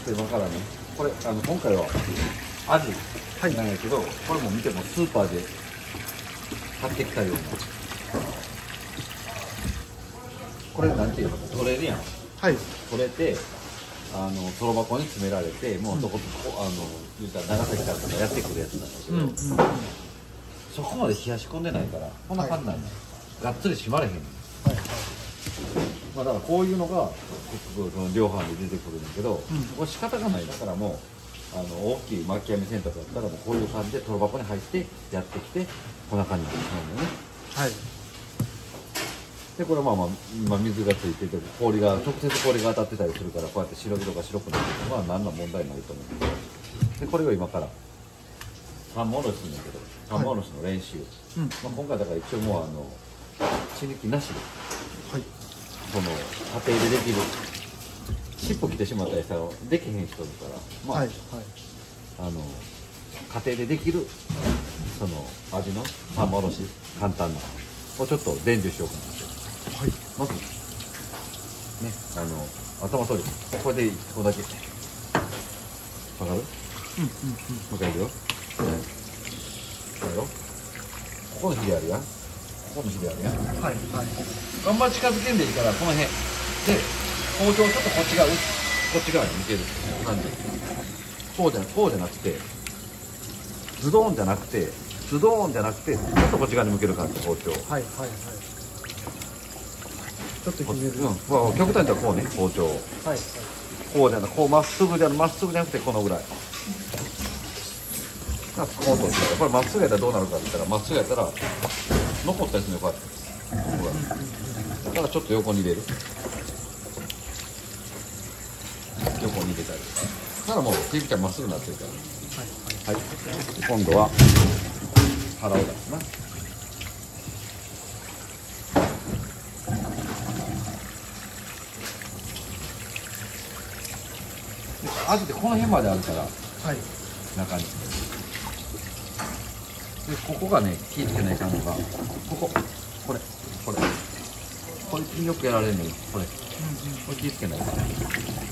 で今からね、これ今回はアジなんやけど、これも見てもスーパーで買ってきたような、これなんていうの、取れるやん。 はい。 取れてその箱に詰められて、もうどこ言うたら長崎からとかやってくるやつなんだけど、そこまで冷やし込んでないからこんな感じなんだよ、がっつり締まれへんねん。まあだからこういうのが結局その量販で出てくるんだけど、これ仕方がない。だからもう大きい巻き網洗濯だったらもうこういう感じでトロ箱に入ってやってきてこんな感じでしまうんだよね。 はい。 でこれはまあ今水がついてて直接氷が当たってたりするから、こうやって白色が白くなってるのは何の問題ないと思うんですけど、でこれを今から三本おろしするんだけど、三本おろしの練習、まあ今回だから一応もう血抜きなしで、その家庭でできる、尻尾切ってしまったりしたらできへん人だから、まあ、家庭でできるその味の三本おろし、簡単なをちょっと伝授しようかなって。まずね、頭取り、これでここだけわかる？もう一回いくよ。これよ、ここのひれあるやん、ここのひれあるやん。あんまり近づけんでいいから、この辺で包丁ちょっとこっち側に向ける感じ。こうじゃなくてズドーンじゃなくてちょっとこっち側に向ける感じ、包丁。 ちょっとひねる。 極端に言ったらこうね、包丁。こうじゃなくて、まっすぐじゃなくてこのぐらい。こうとして、これまっすぐやったらどうなるかって言ったら、まっすぐやったら残ったりするのよ、こうやって。だからちょっと横に入れる。横に入れたり。だからもう切り口はまっすぐになってるから。はい。今度は腹を出すな。アジってこの辺まであるから、中に。でここがね、気ぃつけないかんのが、これよくやられるのよ、これ気ぃつけないから。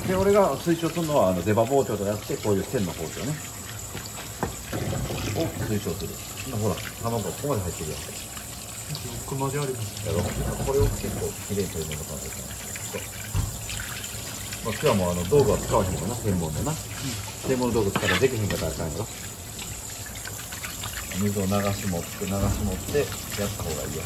で、俺が推奨するのは出刃包丁とやって、こういう線の包丁ねを推奨する。ほら、卵がここまで入ってるやん。 奥まであります。 やろ、これを結構きれいに取り除かないといけない。まあ、今日はもう道具は使わへんもんな、専門でな。専門の道具使ったらできへんかったらあかんよ。水を流し持ってやった方がいいよ。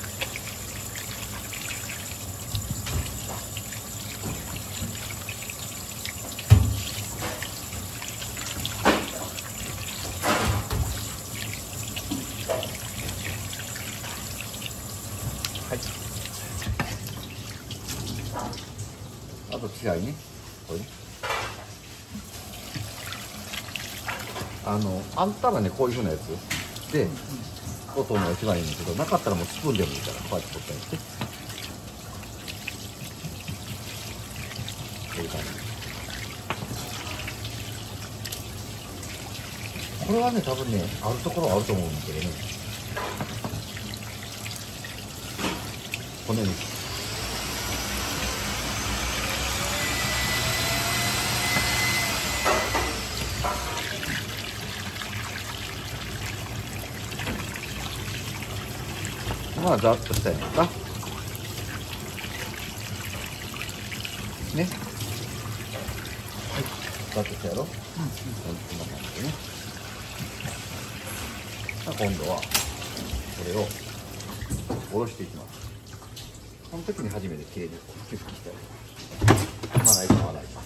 あと違いね、これね。あんたらね、こういうふうなやつで取るのが一番いいんだけど、なかったらもうスプーンでもいいから、こうやって取ったりして、こういう感じ。これはね、多分ね、あるところはあると思うんだけどね、骨にまあざっとしたやんかね。ざっとしたやろ。こんな感じでね。今度はこれを下ろしていきます。この時に初めてきれいにキュッキュしたい。まな板を洗います。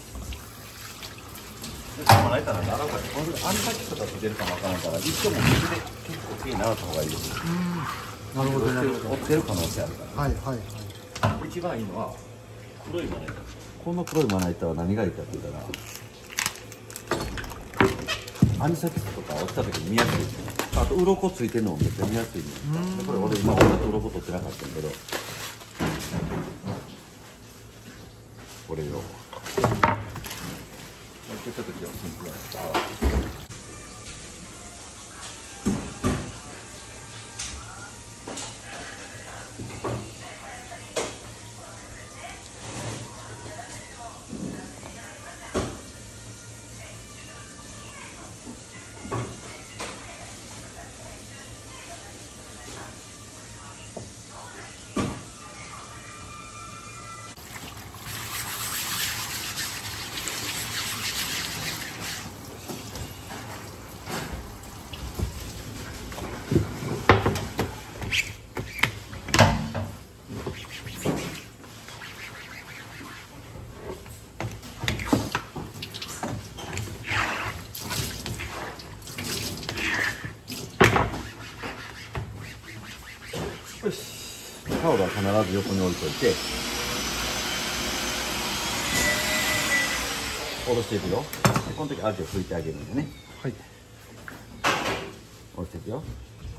まな板なんで洗うから、このぐらいあんだけとかついてるかもわからんから、一応もう水で結構きれいに洗った方がいいです。 なるほど、なるほど。 折ってる可能性あるから。一番いいのは黒いまな板。この黒いまな板は何がいいかって言ったら、アニサキスとか落ちた時に見やすい。あと鱗ついてるのもめっちゃ見やすい。これ俺今わざと鱗取ってなかったんだけど、これをちょっと気をつけてください。 タオルは必ず横に置いといて、下ろしていくよ。でこの時アジを拭いてあげるんだよね。 はい。 下ろしていくよ。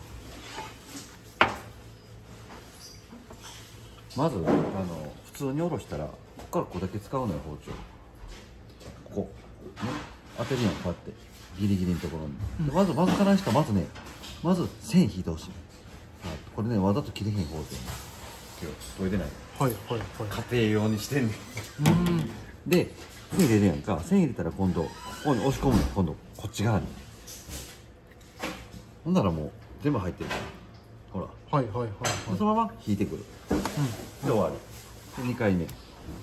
まず普通に下ろしたらここからここだけ使うのよ、包丁。ここね、当てるやん、こうやってギリギリのところに、でまずからんしかまず線引いてほしい。これね、わざと切れへん包丁ね、今日研いでない。 はいはいはい。 家庭用にしてんねん。で線入れるやんか。線入れたら今度ここに押し込むの。今度こっち側に。ほんならもう全部入ってるから、ほら。 はいはいはいでそのまま引いてくる。で終わり。で2回目こ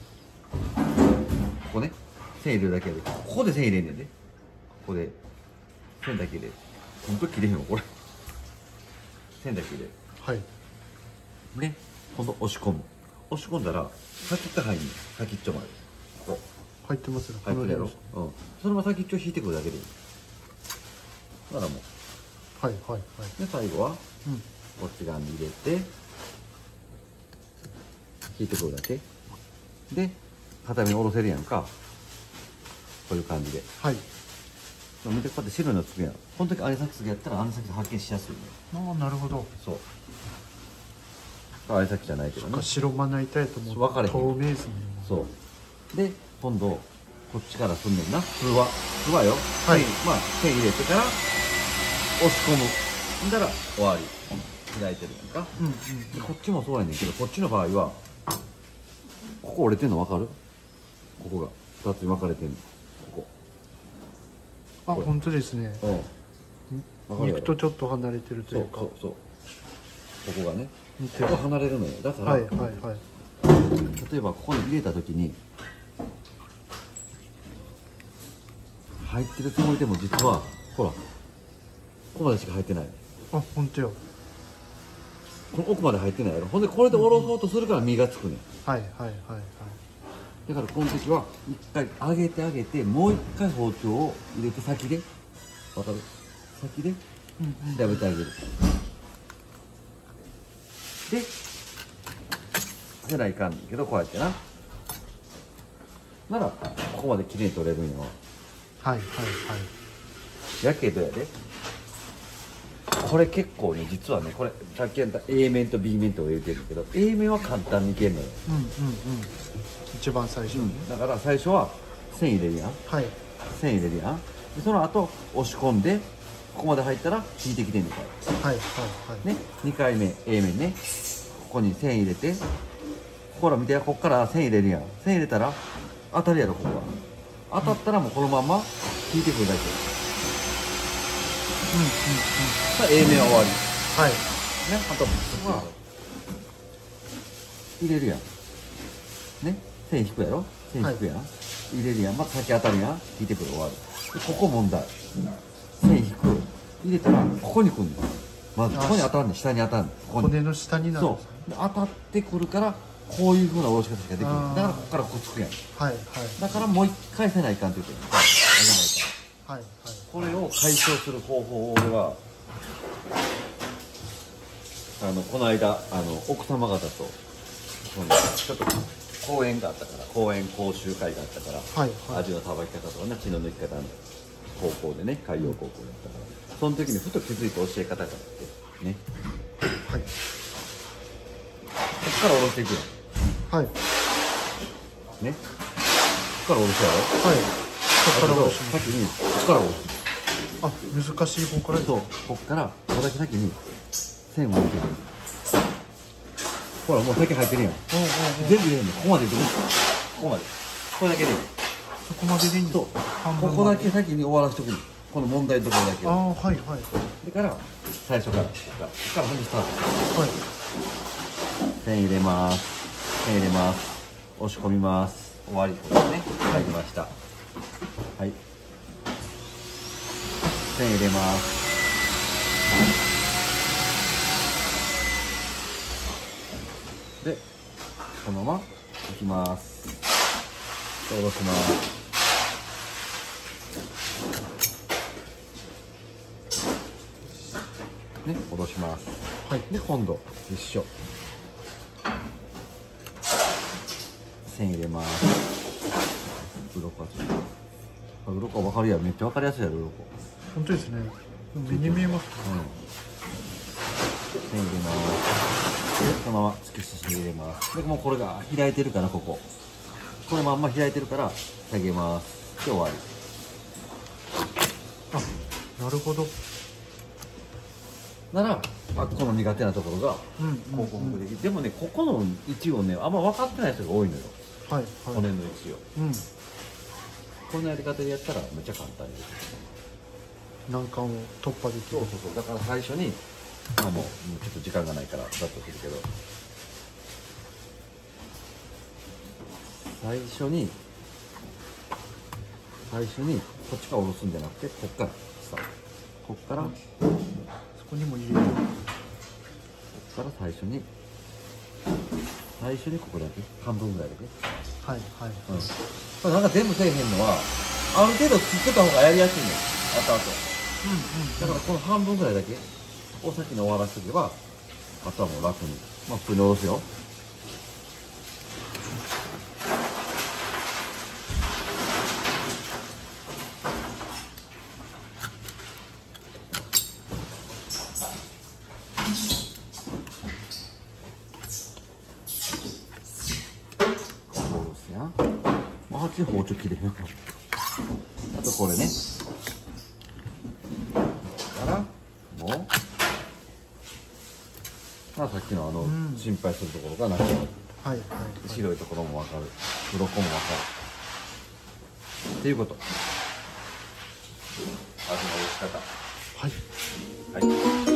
こね、線入れるだけで、ここで線入れんねんで。ここで線だけでほんと切れへんわこれ。線だけではい。 ね、今度押し込む。押し込んだら先っちょ入んねん。先っちょまでここ入ってますよ。 入ってるやろ。そのまま先っちょ引いてくるだけでいい。だからもうはいはいはい。 で最後はこっち側に入れて引いてくるだけで、片面下ろせるやんか。こういう感じで。 はい。 見て、こうやって白いのつくやん。この時アニサキスやったらアニサキス発見しやすいね。 ああ、なるほど。 そう。アニサキじゃないけどね。 白まな板やと思う。 分かれへん。 透明ですね。 そうで今度こっちからすんねんな。普通はよ。 はい。 まあ線入れてから押し込む。んだら終わり。開いてるやんか。でこっちもそうやねんけど、こっちの場合はここ折れてんの分かる？ここが2つに分かれてんの。こあ、本当ですね。 こ。分かるやろ。 肉とちょっと離れてるというか。 そう。ここがね。 似てる。 ここ離れるのよ。だから、 はいはいはい。 例えばここに入れた時に入ってるつもりでも実はほらここまでしか入ってない。 あ、本当よ。 この奥まで入ってないやろ。ほんでこれで下ろそうとするから身がつくねん。 はいはいはいはい。 だからこの時は一回上げてもう一回包丁を入れて先で、わかる？先で調べてあげる。でせないかんけど、こうやってならここまできれいに取れるんよ。 はいはいはい。 やけどやで、これ結構ね、実はね、これさっきやった A 面と B 面と入れてるけど、 A 面は簡単にいけるのよ。 一番最初に。 だから最初は線入れるやん。 はい。 線入れるやん。でその後押し込んでここまで入ったら引いてきてんねんから。 はいはいはいね、2回目 A 面ね、ここに線入れて、ほら見て、ここから線入れるやん。線入れたら当たるやろ。ここは当たったらもうこのまま引いてくるだけ。さあ A 面は終わり。 はい。 ね、あとは入れるやん。ね、線引くやろ。線引くやん。入れるやん。また先当たるやん。引いてくる、終わる。でここ問題。線引く。入れたらここに来るの。まずここに当たるね。下に当たるの。ここに。 骨の下になる。 そう。で当たってくるからこういう風な下ろし方しかできない。だからここからここつくやん。 はいはいだからもう一回せないかんって言ってる。 はいはい。 これを解消する方法を俺はこの間奥様方とちょっと講演があったから、講習会があったから、 はいはい。 味のさばき方とかね、血の抜き方の高校でね、海洋高校だったから、その時にふと気づいた教え方があってね、 はい。 こっから下ろしていくよはい。 ね、こっから下ろすやろ。 はい。ここから下ろします。 先にこっから下ろす。 あ、難しい方からです。 そう、こっからここだけ先に線を入れてる。ほらもう先入ってるやん。全部入れるの。ここまで入れる。ここまで。これだけでいい。 そこまででいいんですそう。ここだけ先に終わらせておくの。この問題のところだけ。 ああ、はいはい。 だから最初からここからほんとスタート。 はい。 線入れます。線入れます。押し込みます。終わりですね。入りました。はい。線入れます。で、このままいきます。下ろします。ね、下ろします。 はい。 で、今度一緒。 線入れます。鱗はちょっと鱗分かるやん、めっちゃ分かりやすいやろ鱗。 本当ですね。目に見えます。 線入れます。そのまま突き進み入れます。でもうこれが開いてるから、このまんま開いてるから下げます。で終わり。 なるほど。 なら、この苦手なところがここできる。でもね、ここの位置をねあんま分かってない人が多いのよ。 はい、 骨の位置を。このやり方でやったらめっちゃ簡単にできる。 難関を突破できる。 そうだから最初にもうちょっと時間がないからざっとするけど、最初にこっちから下ろすんじゃなくて、こっからスタート。こっからそこにも入れる。 こっから最初にここだけ半分ぐらいだけ。 はいはい。 これなんか全部せえへんのはある程度切ってた方がやりやすいのよ、後々。だからこの半分ぐらいだけを先に終わらせておけば、あとはもう楽に普通に下ろすよ。あっち包丁切れへん。あとこれね。だからもうさっきの心配するところがなくなる。 はいはい。 白いところも分かる。鱗も分かる。っていうこと。味の美味し方。 はい。 はい。